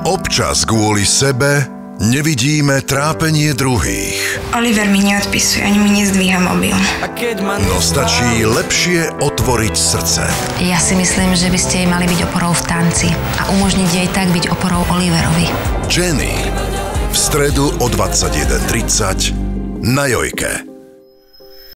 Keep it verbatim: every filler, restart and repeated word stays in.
Občas kvôli sebe nevidíme trápenie druhých. Oliver mi neodpisuje, ani mi nezdvíha mobil. No stačí lepšie otvoriť srdce. Ja si myslím, že by ste jej mali byť oporou v tanci a umožniť jej tak byť oporou Oliverovi. Jenny. V stredu o dvadsaťjeden tridsať na Jojke.